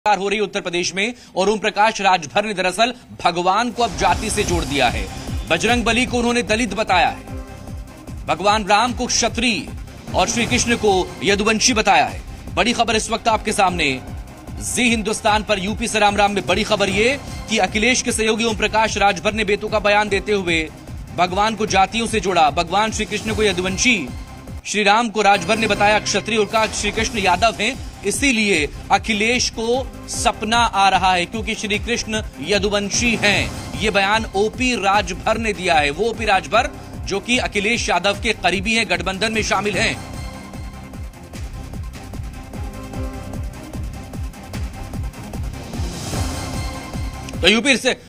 हो रही उत्तर प्रदेश में और ओम प्रकाश राजभर ने दरअसल भगवान को अब जाति से जोड़ दिया है। बजरंग बली को उन्होंने दलित बताया है, भगवान राम को क्षत्रिय और श्री कृष्ण को यदुवंशी बताया है। बड़ी खबर इस वक्त आपके सामने जी हिंदुस्तान पर यूपी से राम में बड़ी खबर यह कि अखिलेश के सहयोगी ओम प्रकाश राजभर ने बेतुका बयान देते हुए भगवान को जातियों से जोड़ा। भगवान श्री कृष्ण को यदुवंशी, श्री राम को राजभर ने बताया क्षत्रिय और कहा श्री कृष्ण यादव हैं, इसीलिए अखिलेश को सपना आ रहा है क्योंकि श्री कृष्ण यदुवंशी हैं। ये बयान ओपी राजभर ने दिया है, वो ओपी राजभर जो कि अखिलेश यादव के करीबी हैं, गठबंधन में शामिल हैं। तो यूपी से